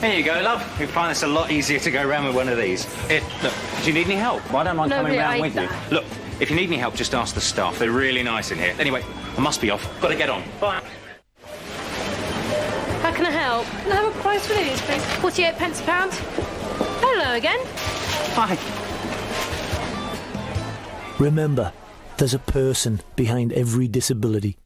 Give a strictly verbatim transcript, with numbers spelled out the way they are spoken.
Here you go, love. You'll find this a lot easier to go around with one of these. Here, look, do you need any help? Well, I don't mind No, coming really, round I- with you. Look, if you need any help, just ask the staff. They're really nice in here. Anyway, I must be off. Got to get on. Bye. How can I help? Can I have a price for these, please? forty-eight pence a pound. Hello again. Bye. Remember, there's a person behind every disability.